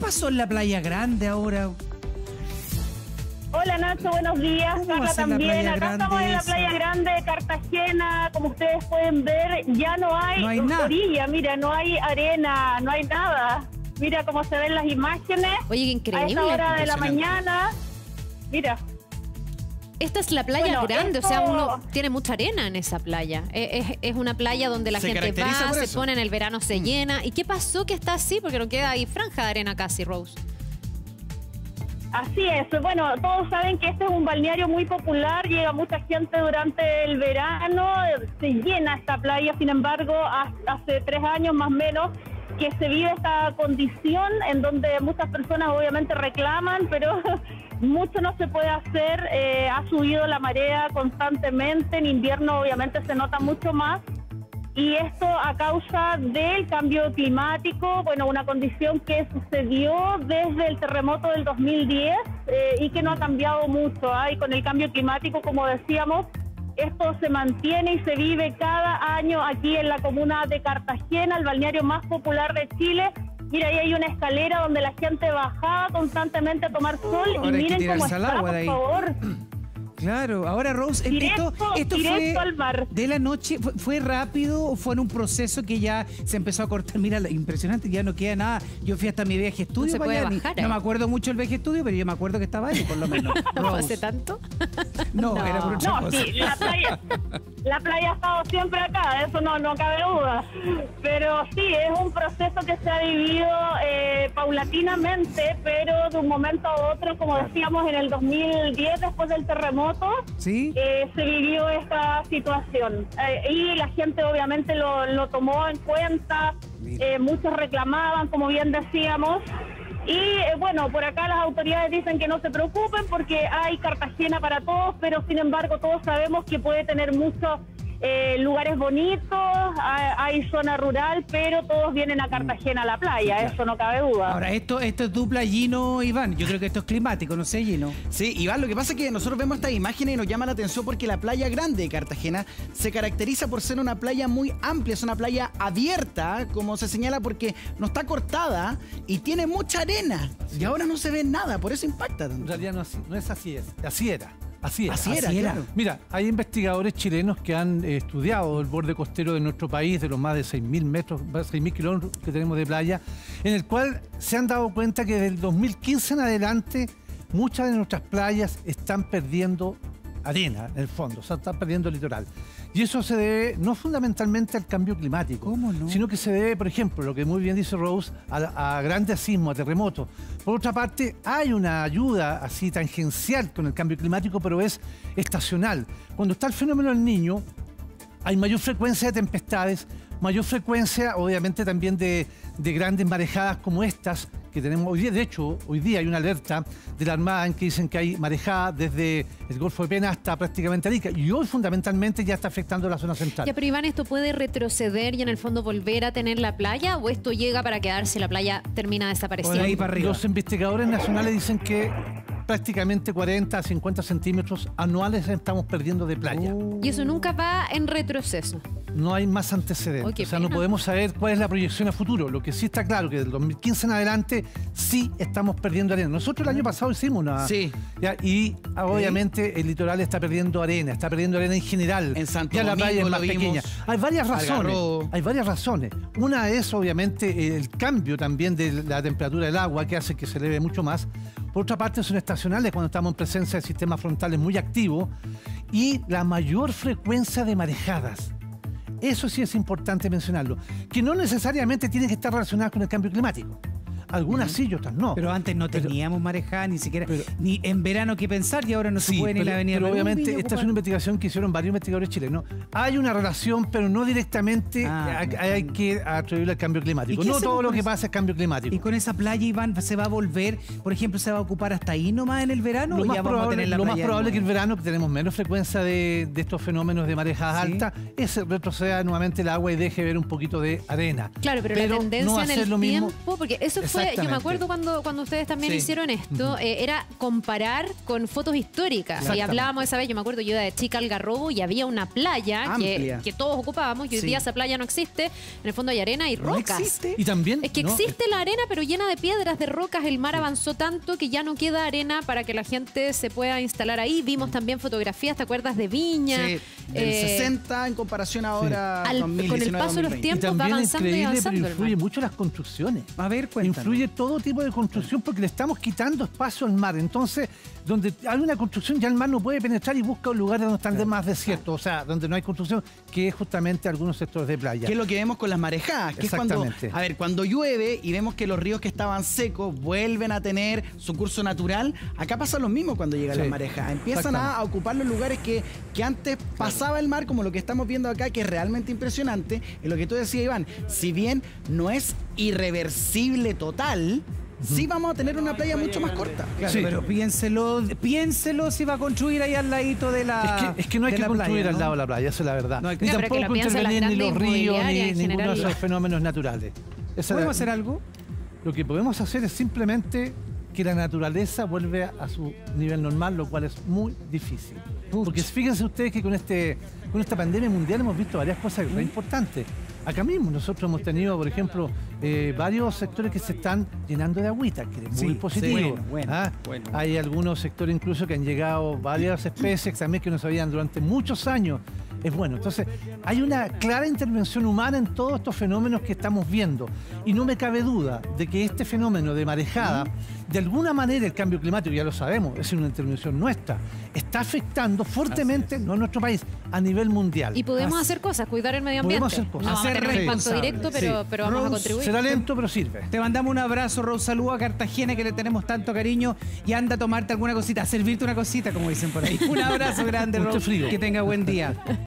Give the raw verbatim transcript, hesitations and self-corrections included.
pasó en la Playa Grande ahora? Hola Nacho, buenos días. Carla también. Acá estamos en la Playa Grande de Cartagena. Como ustedes pueden ver, ya no hay, no hay orilla, mira, no hay arena, no hay nada. Mira cómo se ven las imágenes. Oye, qué increíble. A esta hora de la mañana. Mira. Esta es la playa bueno, grande, esto... o sea, uno tiene mucha arena en esa playa. Es, es, es una playa donde la se gente va, se eso. pone en el verano, se mm. llena. ¿Y qué pasó que está así? Porque no queda ahí franja de arena casi, Rose. Así es, bueno, todos saben que este es un balneario muy popular, llega mucha gente durante el verano, se llena esta playa, sin embargo, hace tres años más o menos que se vive esta condición en donde muchas personas obviamente reclaman, pero mucho no se puede hacer, eh, ha subido la marea constantemente, en invierno obviamente se nota mucho más. Y esto a causa del cambio climático, bueno, una condición que sucedió desde el terremoto del dos mil diez eh, y que no ha cambiado mucho. ¿eh? Y con el cambio climático, como decíamos, esto se mantiene y se vive cada año aquí en la comuna de Cartagena, el balneario más popular de Chile. Mira, ahí hay una escalera donde la gente bajaba constantemente a tomar sol. Ahora y miren cómo está, por ahí. favor. Claro, ahora Rose, directo, esto, esto directo fue al mar. De la noche, ¿fue, ¿fue rápido o fue en un proceso que ya se empezó a cortar? Mira, impresionante, ya no queda nada. Yo fui hasta mi viaje estudio. No se puede allá, bajar, no ¿eh? me acuerdo mucho el viaje estudio, pero yo me acuerdo que estaba ahí, por lo menos. ¿No hace tanto? No, no, era por otra no, cosa. Sí, la playa, la playa ha estado siempre acá, eso no, no cabe duda. Pero sí, es un proceso que se ha vivido eh, paulatinamente, pero de un momento a otro, como decíamos en el dos mil diez, después del terremoto, ¿sí? eh, se vivió esta situación. Eh, y la gente obviamente lo, lo tomó en cuenta, eh, muchos reclamaban, como bien decíamos. Y eh, bueno, por acá las autoridades dicen que no se preocupen porque hay Cartagena para todos, pero sin embargo todos sabemos que puede tener muchos eh, lugares bonitos, hay, hay zona rural, pero todos vienen a Cartagena a la playa, sí, claro. Eso no cabe duda. Ahora, esto, esto es dupla Gino, Iván, yo creo que esto es climático, no sé, Gino. Sí, Iván, lo que pasa es que nosotros vemos estas imágenes y nos llama la atención porque la playa grande de Cartagena se caracteriza por ser una playa muy amplia, es una playa abierta, como se señala, porque no está cortada y tiene mucha arena. Sí. Y ahora no se ve nada, por eso impacta tanto. En realidad no, así, no es así, es, así era. Así, es, así era, así era. Claro. Mira, hay investigadores chilenos que han eh, estudiado el borde costero de nuestro país, de los más de seis mil metros, seis mil kilómetros que tenemos de playa, en el cual se han dado cuenta que desde el dos mil quince en adelante muchas de nuestras playas están perdiendo arena, en el fondo, o sea, están perdiendo el litoral. Y eso se debe no fundamentalmente al cambio climático, ¿Cómo no? sino que se debe, por ejemplo, lo que muy bien dice Rose, a, a grandes sismos, a terremotos. Por otra parte, hay una ayuda así tangencial con el cambio climático, pero es estacional. Cuando está el fenómeno del Niño, hay mayor frecuencia de tempestades, mayor frecuencia, obviamente, también de, de grandes marejadas como estas que tenemos hoy día. De hecho, hoy día hay una alerta de la Armada en que dicen que hay marejadas desde el Golfo de Penas hasta prácticamente Arica. Y hoy, fundamentalmente, ya está afectando la zona central. Ya, pero Iván, ¿esto puede retroceder y en el fondo volver a tener la playa? ¿O esto llega para quedarse, la playa termina desapareciendo? Ahí para arriba. Los investigadores nacionales dicen que prácticamente cuarenta a cincuenta centímetros anuales estamos perdiendo de playa. Oh. Y eso nunca va en retroceso. No hay más antecedentes. Oh, o sea, pena. no podemos saber cuál es la proyección a futuro. Lo que sí está claro que del dos mil quince en adelante sí estamos perdiendo arena. Nosotros el año pasado hicimos una... Sí. Ya, y obviamente ¿Sí? el litoral está perdiendo arena, está perdiendo arena en general. En Santo ya la playa es más Domingo pequeña. Hay varias razones. Algarrobo. Hay varias razones. Una es obviamente el cambio también de la temperatura del agua que hace que se eleve mucho más. Por otra parte son estacionales cuando estamos en presencia de sistemas frontales muy activos y la mayor frecuencia de marejadas. Eso sí es importante mencionarlo, que no necesariamente tienen que estar relacionadas con el cambio climático. Algunas uh-huh. sí y otras no. Pero antes no pero, teníamos marejada, ni siquiera, pero, ni en verano que pensar, y ahora no sí, se puede ni pero, la avenida. Pero obviamente Rubí, esta es una investigación que hicieron varios investigadores chilenos. Hay una relación, pero no directamente ah, hay, hay que atribuirle al cambio climático. No todo lo que eso? pasa es cambio climático. Y con esa playa, Iván, ¿se va a volver, por ejemplo, se va a ocupar hasta ahí nomás en el verano? Lo ¿o más ya vamos probable, a tener la lo playa más probable de que el verano, que tenemos menos frecuencia de, de estos fenómenos de marejadas ¿Sí? altas, es retroceda nuevamente el agua y deje ver un poquito de arena. Claro, pero, pero la tendencia no en el lo tiempo, mismo. porque eso fue fue, yo me Exactamente. acuerdo cuando, cuando ustedes también Sí. hicieron esto, eh, era comparar con fotos históricas. Y Exactamente. hablábamos esa vez, yo me acuerdo, yo de chica Algarrobo y había una playa que, Amplia. que todos ocupábamos y hoy Sí. día esa playa no existe. En el fondo hay arena y ¿No rocas. existe? Y también... Es que ¿no? existe la arena, pero llena de piedras, de rocas. El mar avanzó tanto que ya no queda arena para que la gente se pueda instalar ahí. Vimos también fotografías, ¿te acuerdas de Viña? Sí, del Eh, sesenta en comparación ahora al- dos mil con el diecinueve, paso de los dos mil veinte. Y tiempos va también avanzando y increíble, avanzando pero el influye mar. mucho las construcciones. A ver, cuéntanos. Influye todo tipo de construcción porque le estamos quitando espacio al mar. Entonces, donde hay una construcción, ya el mar no puede penetrar y busca un lugar donde están más desiertos, o sea, donde no hay construcción, que es justamente algunos sectores de playa. Que es lo que vemos con las marejadas, que es cuando, Exactamente. a ver, cuando llueve y vemos que los ríos que estaban secos vuelven a tener su curso natural, acá pasa lo mismo cuando llegan Sí, las marejadas. Empiezan a, exactamente. a ocupar los lugares que, que antes pasaba el mar, como lo que estamos viendo acá, que es realmente impresionante. Y lo que tú decías, Iván, si bien no es irreversible total, sí vamos a tener una playa mucho más corta. Claro, Sí. pero piénselo, piénselo si va a construir ahí al ladito de la. Es que, es que no hay de que la construir playa, al ¿no? lado de la playa, esa es la verdad. No hay que- Ni No, pero que tampoco lo piensen las intervenir ni los grandes ríos inmobiliarias ni en ninguno de general. esos fenómenos naturales. Esa es ¿Podemos la- hacer algo? Lo que podemos hacer es simplemente que la naturaleza vuelve a su nivel normal, lo cual es muy difícil. Porque fíjense ustedes que con este con esta pandemia mundial hemos visto varias cosas re importantes. Acá mismo nosotros hemos tenido, por ejemplo, eh, varios sectores que se están llenando de agüita, que es muy Sí, positivo. sí, bueno, bueno, ¿ah? bueno. Hay algunos sectores incluso que han llegado varias especies también que no sabían durante muchos años. Es bueno. Entonces, hay una clara intervención humana en todos estos fenómenos que estamos viendo. Y no me cabe duda de que este fenómeno de marejada, de alguna manera el cambio climático, ya lo sabemos, es una intervención nuestra, está afectando fuertemente, no a nuestro país, a nivel mundial. Y podemos Así- hacer cosas, cuidar el medio ambiente. Podemos hacer cosas. No vamos a Hacer tener un impacto responsables. directo, pero, Sí. pero vamos a Rose, contribuir. Será lento, pero sirve. Te mandamos un abrazo, Rose. Saludos a Cartagena, que le tenemos tanto cariño. Y anda a tomarte alguna cosita, a servirte una cosita, como dicen por ahí. Un abrazo grande, Mucho Rose. frío. Que tenga buen día.